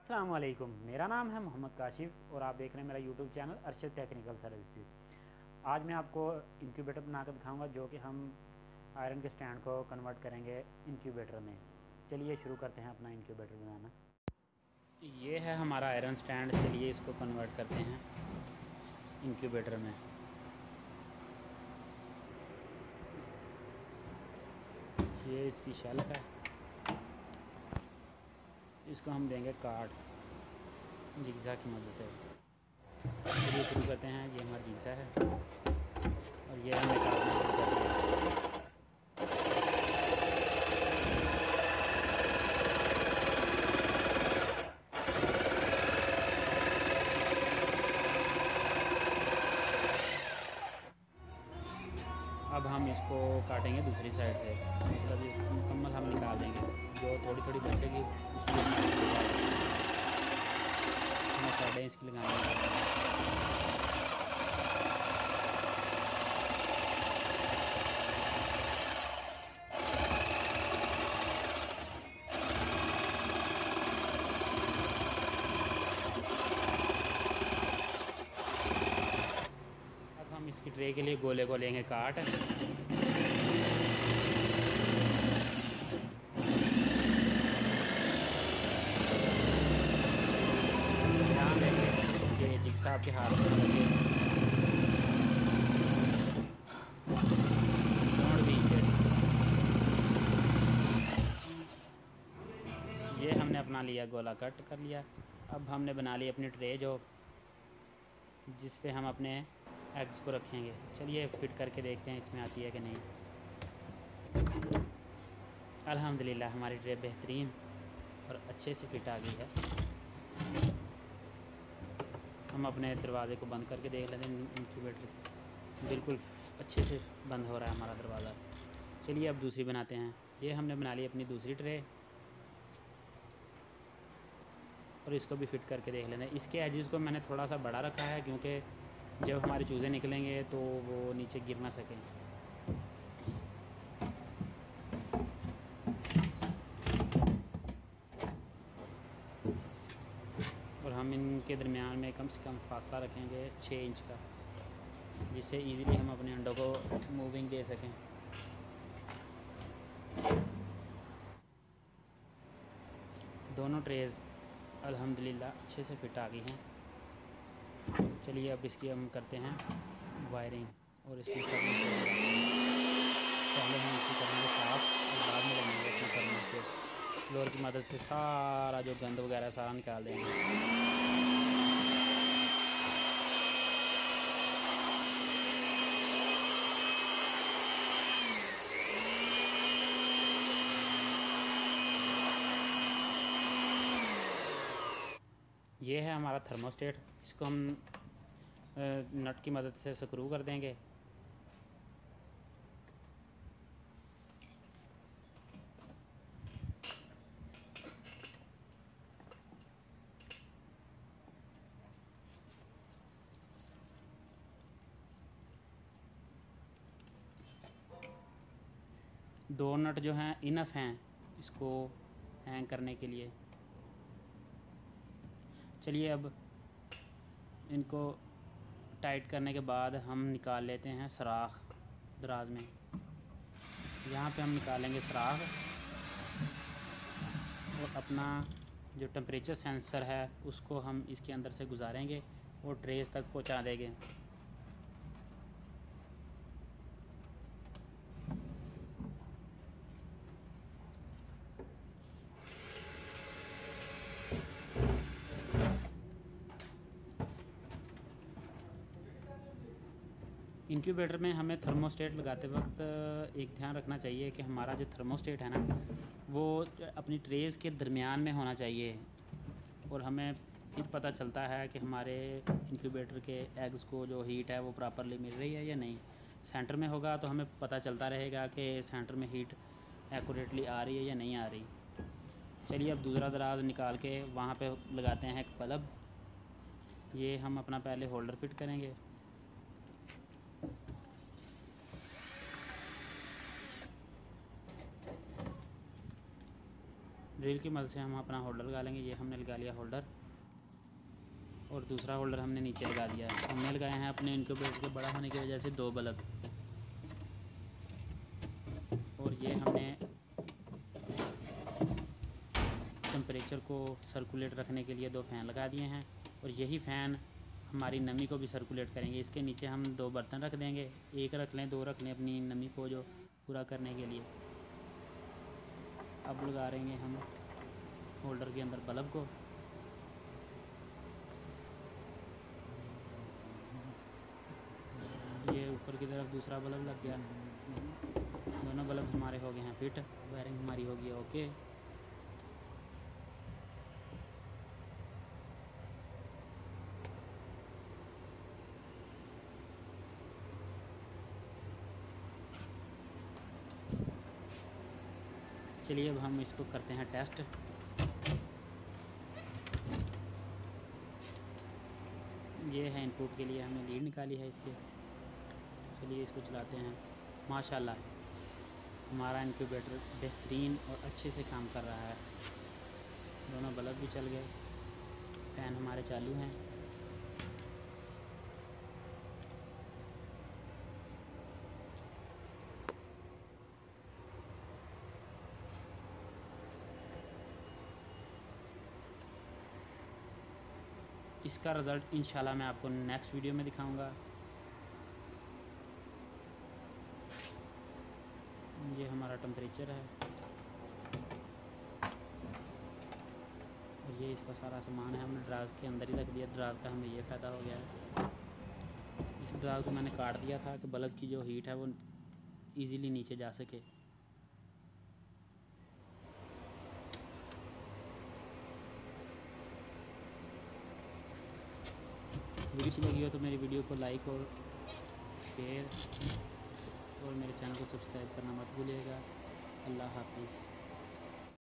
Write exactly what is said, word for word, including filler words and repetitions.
अस्सलाम वालेकुम, मेरा नाम है मोहम्मद काशिफ और आप देख रहे हैं मेरा YouTube channel Arshad technical services. आज मैं आपको इंक्यूबेटर बनाकर दिखाऊंगा जो कि हम आयरन के स्टैंड को कन्वर्ट करेंगे इंक्यूबेटर में। चलिए शुरू करते हैं अपना इंक्यूबेटर बनाना। ये है हमारा आयरन स्टैंड, चलिए इसको कन्वर्ट करते हैं इंक्यूबेटर में। ये इसकी शेल्फ है, इसको हम देंगे काट जिग्ज़ा की मदद से। चलिए शुरू करते हैं। ये हमारा जिग्ज़ा है और ये हमने काटना शुरू कर दिया। अब हम इसको काटेंगे दूसरी साइड से, मतलब ये मुकम्मल हम निकाल देंगे। जो थोड़ी थोड़ी बचेगी उसमें हमें साइडें इसकी लगानी है। अब हम इसकी ट्रे के लिए गोले को लेंगे काट। ध्यान देंगे ये जिग्ज़ा आपके हाथ में लगे मोड़ दीजिए। ये हमने अपना लिया, गोला कट कर लिया। अब हमने बना ली अपनी ट्रे जो जिस पे हम अपने एग्स को रखेंगे। चलिए फिट करके देखते हैं इसमें आती है कि नहीं। अल्हम्दुलिल्लाह हमारी ट्रे बेहतरीन और अच्छे से फिट आ गई है। हम अपने दरवाज़े को बंद करके देख लेते हैं। इंक्यूबेटर बिल्कुल अच्छे से बंद हो रहा है हमारा दरवाज़ा। चलिए अब दूसरी बनाते हैं। ये हमने बना ली अपनी दूसरी ट्रे और इसको भी फिट करके देख लेना। इसके एजेस को मैंने थोड़ा सा बड़ा रखा है क्योंकि जब हमारे चूज़े निकलेंगे तो वो नीचे गिर ना सकें। और हम इनके दरमियान में कम से कम फासला रखेंगे छः इंच का, जिससे इजीली हम अपने अंडों को मूविंग दे सकें। दोनों ट्रेज़ अल्हम्दुलिल्लाह अच्छे से फिट आ गई हैं। चलिए अब इसकी हम करते हैं वायरिंग और इसकी करने से पहले हम इसकी करेंगे साफ़ और बाद में लगाएंगे इसमें करने से फ्लोर की मदद से सारा जो गंद वगैरह सारा निकाल देंगे। ये है हमारा थर्मोस्टेट, इसको हम नट की मदद से स्क्रू कर देंगे। दो नट जो हैं इनफ हैं इसको हैंग करने के लिए। चलिए अब इनको टाइट करने के बाद हम निकाल लेते हैं सुराख दराज में। यहाँ पे हम निकालेंगे सुराख और अपना जो टेम्परेचर सेंसर है उसको हम इसके अंदर से गुजारेंगे और ट्रेस तक पहुँचा देंगे। इंक्यूबेटर में हमें थर्मोस्टेट लगाते वक्त एक ध्यान रखना चाहिए कि हमारा जो थर्मोस्टेट है ना वो अपनी ट्रेस के दरमियान में होना चाहिए। और हमें फिर पता चलता है कि हमारे इंक्यूबेटर के एग्स को जो हीट है वो प्रॉपरली मिल रही है या नहीं। सेंटर में होगा तो हमें पता चलता रहेगा कि सेंटर में हीट एक्यूरेटली आ रही है या नहीं आ रही। चलिए अब दूसरा दराज निकाल के वहाँ पे लगाते हैं एक बल्ब। ये हम अपना पहले होल्डर फिट करेंगे। ड्रिल की मदद से हम अपना होल्डर लगा लेंगे। ये हमने लगा लिया होल्डर, और दूसरा होल्डर हमने नीचे लगा दिया है। हमने लगाए हैं अपने इनक्यूबेटर के बड़ा होने की वजह से दो बल्ब, और ये हमने टेम्परेचर को सर्कुलेट रखने के लिए दो फ़ैन लगा दिए हैं, और यही फ़ैन हमारी नमी को भी सर्कुलेट करेंगे। इसके नीचे हम दो बर्तन रख देंगे, एक रख लें, दो रख लें, अपनी नमी को जो पूरा करने के लिए। अब लगा रहेंगे हम होल्डर के अंदर बल्ब को। ये ऊपर की तरफ दूसरा बल्ब लग गया, दोनों बल्ब हमारे हो गए हैं फिट, वायरिंग हमारी होगी ओके। चलिए अब हम इसको करते हैं टेस्ट। ये है इनपुट के लिए हमने लीड निकाली है इसके। चलिए इसको चलाते हैं। माशाल्लाह हमारा इनक्यूबेटर बेहतरीन और अच्छे से काम कर रहा है। दोनों बल्ब भी चल गए, फ़ैन हमारे चालू हैं। इसका रिज़ल्ट इंशाल्लाह मैं आपको नेक्स्ट वीडियो में दिखाऊंगा। ये हमारा टेम्परेचर है, और ये इसका सारा सामान है हमने ड्राज के अंदर ही रख दिया। ड्राज का हमें ये फ़ायदा हो गया है, इस ड्राज को मैंने काट दिया था कि बल्ब की जो हीट है वो इजीली नीचे जा सके। वीडियो अच्छी लगी हो तो मेरी वीडियो को लाइक और शेयर और मेरे चैनल को सब्सक्राइब करना मत भूलिएगा। अल्लाह हाफिज़।